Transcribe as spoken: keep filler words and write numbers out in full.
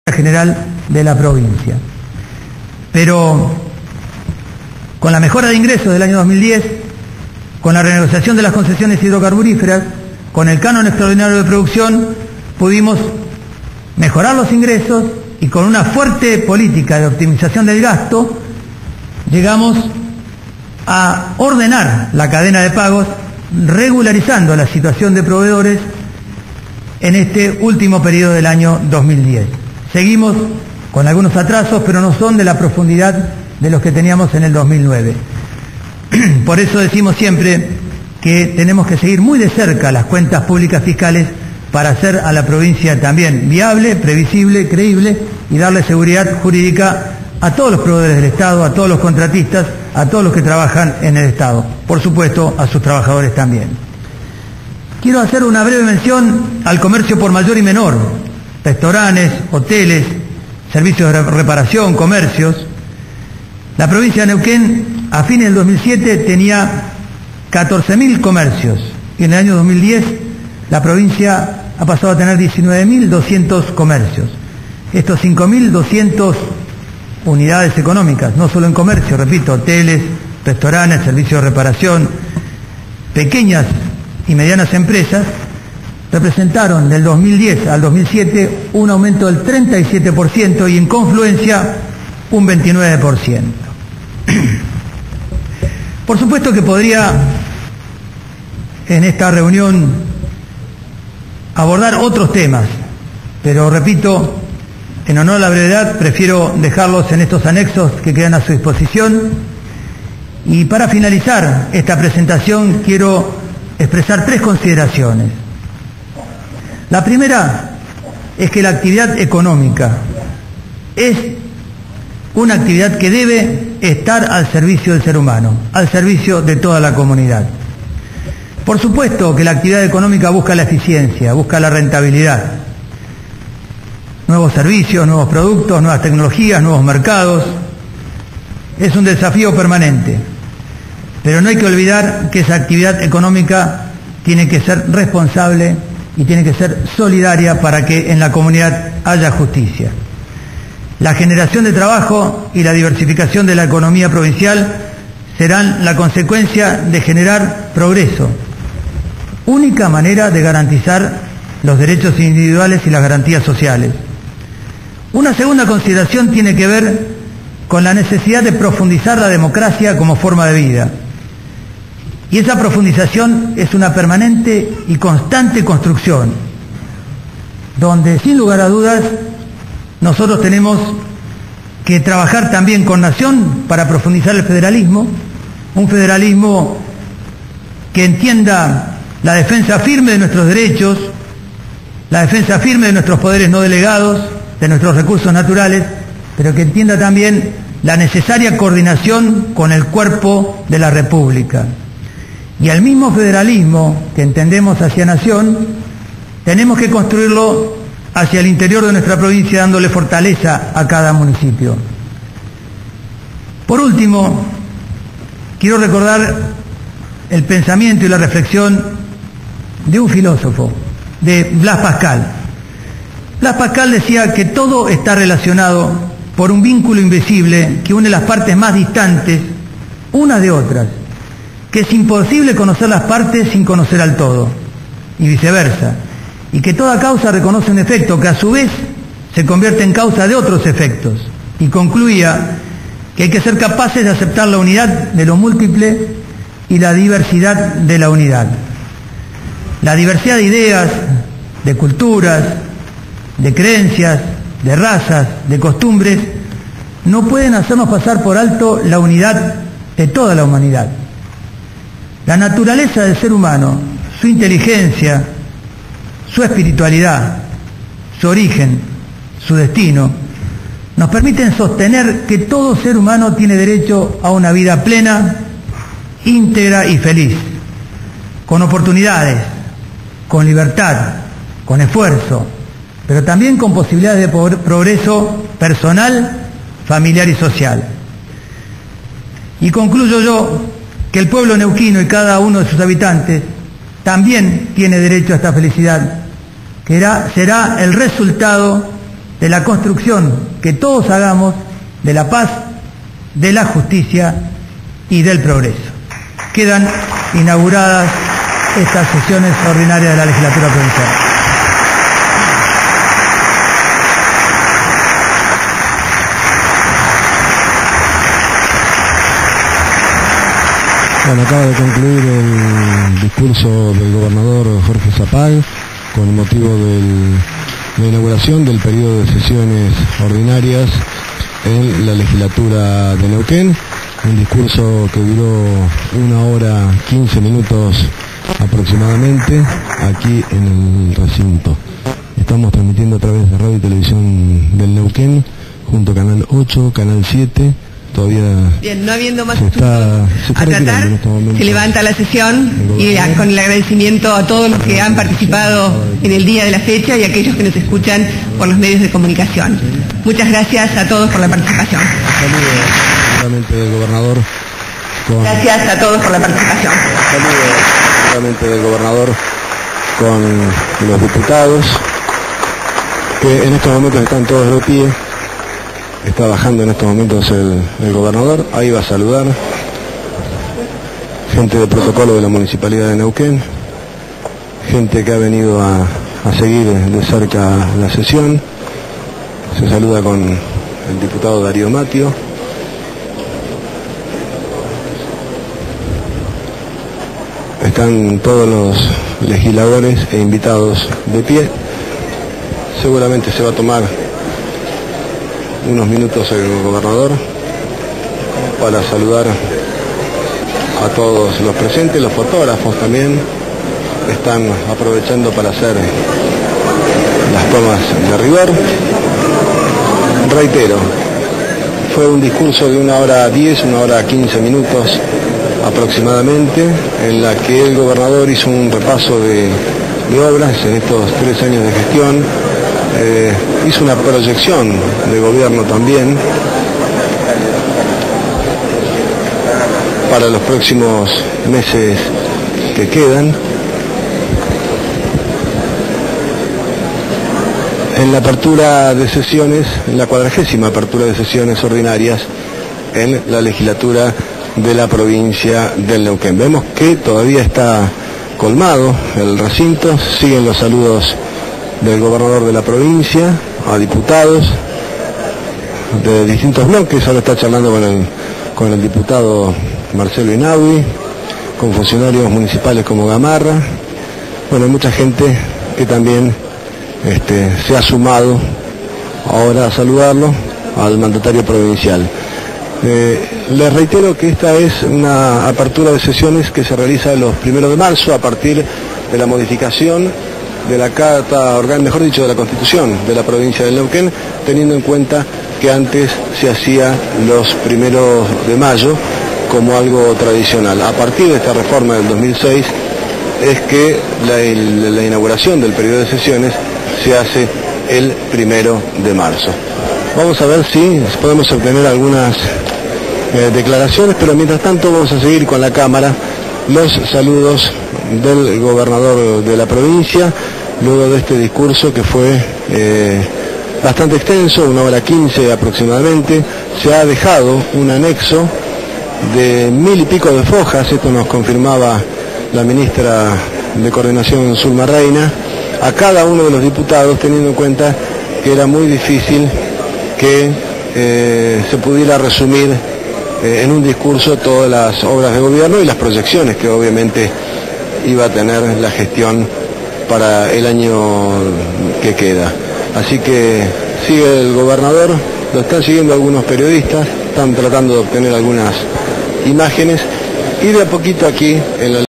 general de la provincia. Pero con la mejora de ingresos del año dos mil diez, con la renegociación de las concesiones hidrocarburíferas, con el canon extraordinario de producción, pudimos mejorar los ingresos y con una fuerte política de optimización del gasto, llegamos a ordenar la cadena de pagos, regularizando la situación de proveedores en este último periodo del año dos mil diez. Seguimos con algunos atrasos, pero no son de la profundidad de los que teníamos en el dos mil nueve. Por eso decimos siempre que tenemos que seguir muy de cerca las cuentas públicas fiscales para hacer a la provincia también viable, previsible, creíble y darle seguridad jurídica a todos los proveedores del Estado, a todos los contratistas, a todos los que trabajan en el Estado, por supuesto a sus trabajadores también. Quiero hacer una breve mención al comercio por mayor y menor, restaurantes, hoteles, servicios de reparación, comercios. La provincia de Neuquén a fines del dos mil siete tenía catorce mil comercios y en el año dos mil diez la provincia ha pasado a tener diecinueve mil doscientos comercios. Estos cinco mil doscientas unidades económicas, no solo en comercio, repito, hoteles, restaurantes, servicios de reparación, pequeñas y medianas empresas, representaron del dos mil diez al dos mil siete un aumento del treinta y siete por ciento y en confluencia un veintinueve por ciento. Por supuesto que podría en esta reunión abordar otros temas, pero repito, en honor a la brevedad, prefiero dejarlos en estos anexos que quedan a su disposición. Y para finalizar esta presentación quiero expresar tres consideraciones. La primera es que la actividad económica es una actividad que debe estar al servicio del ser humano, al servicio de toda la comunidad. Por supuesto que la actividad económica busca la eficiencia, busca la rentabilidad. Nuevos servicios, nuevos productos, nuevas tecnologías, nuevos mercados. Es un desafío permanente. Pero no hay que olvidar que esa actividad económica tiene que ser responsable y tiene que ser solidaria para que en la comunidad haya justicia. La generación de trabajo y la diversificación de la economía provincial serán la consecuencia de generar progreso, única manera de garantizar los derechos individuales y las garantías sociales. Una segunda consideración tiene que ver con la necesidad de profundizar la democracia como forma de vida. Y esa profundización es una permanente y constante construcción, donde sin lugar a dudas nosotros tenemos que trabajar también con Nación para profundizar el federalismo, un federalismo que entienda la defensa firme de nuestros derechos, la defensa firme de nuestros poderes no delegados, de nuestros recursos naturales, pero que entienda también la necesaria coordinación con el cuerpo de la República. Y al mismo federalismo que entendemos hacia Nación, tenemos que construirlo hacia el interior de nuestra provincia, dándole fortaleza a cada municipio. Por último, quiero recordar el pensamiento y la reflexión de un filósofo, de Blas Pascal. Blas Pascal decía que todo está relacionado por un vínculo invisible que une las partes más distantes unas de otras, que es imposible conocer las partes sin conocer al todo, y viceversa, y que toda causa reconoce un efecto que a su vez se convierte en causa de otros efectos, y concluía que hay que ser capaces de aceptar la unidad de lo múltiple y la diversidad de la unidad. La diversidad de ideas, de culturas, de creencias, de razas, de costumbres, no pueden hacernos pasar por alto la unidad de toda la humanidad. La naturaleza del ser humano, su inteligencia, su espiritualidad, su origen, su destino, nos permiten sostener que todo ser humano tiene derecho a una vida plena, íntegra y feliz, con oportunidades, con libertad, con esfuerzo, pero también con posibilidades de progreso personal, familiar y social. Y concluyo yo que el pueblo neuquino y cada uno de sus habitantes también tiene derecho a esta felicidad, que será el resultado de la construcción que todos hagamos de la paz, de la justicia y del progreso. Quedan inauguradas estas sesiones ordinarias de la legislatura provincial. Bueno, acaba de concluir el discurso del gobernador Jorge Zapag con motivo de la inauguración del periodo de sesiones ordinarias en la legislatura de Neuquén. Un discurso que duró una hora quince minutos aproximadamente aquí en el recinto. Estamos transmitiendo a través de Radio y Televisión del Neuquén, junto a Canal ocho, Canal siete. Todavía bien, no habiendo más se está, se está a tratar, en este momento, se levanta la sesión y a, con el agradecimiento a todos los que han participado en el día de la fecha y a aquellos que nos escuchan por los medios de comunicación. Muchas gracias a todos por la participación. Saludos del gobernador con... Gracias a todos por la participación. Saludos del gobernador con los diputados que en estos momentos están todos de pie. Está bajando en estos momentos el, el gobernador, ahí va a saludar. Gente de protocolo de la Municipalidad de Neuquén, gente que ha venido a, a seguir de cerca la sesión. Se saluda con el diputado Darío Matio. Están todos los legisladores e invitados de pie. Seguramente se va a tomar unos minutos el gobernador para saludar a todos los presentes. Los fotógrafos también están aprovechando para hacer las tomas de rigor. Reitero, fue un discurso de una hora diez, una hora quince minutos aproximadamente, en la que el gobernador hizo un repaso de, de obras en estos tres años de gestión. Eh, hizo una proyección de gobierno también para los próximos meses que quedan. En la apertura de sesiones, en la cuadragésima apertura de sesiones ordinarias en la legislatura de la provincia del Neuquén. Vemos que todavía está colmado el recinto, siguen los saludos del gobernador de la provincia, a diputados de distintos bloques. Ahora está charlando con el, con el diputado Marcelo Inaudi, con funcionarios municipales como Gamarra. Bueno, hay mucha gente que también este, se ha sumado ahora a saludarlo al mandatario provincial. Eh, les reitero que esta es una apertura de sesiones que se realiza los primeros de marzo a partir de la modificación de la Carta Orgánica, mejor dicho, de la Constitución de la provincia del Neuquén, teniendo en cuenta que antes se hacía los primeros de mayo como algo tradicional. A partir de esta reforma del dos mil seis es que la, el, la inauguración del periodo de sesiones se hace el primero de marzo. Vamos a ver si podemos obtener algunas eh, declaraciones, pero mientras tanto vamos a seguir con la Cámara los saludos del gobernador de la provincia, luego de este discurso que fue eh, bastante extenso, una hora quince aproximadamente. Se ha dejado un anexo de mil y pico de fojas, esto nos confirmaba la ministra de Coordinación Zulma Reina, a cada uno de los diputados, teniendo en cuenta que era muy difícil que eh, se pudiera resumir eh, en un discurso todas las obras de gobierno y las proyecciones que obviamente iba a tener la gestión para el año que queda. Así que sigue el gobernador, lo están siguiendo algunos periodistas, están tratando de obtener algunas imágenes y de a poquito aquí en la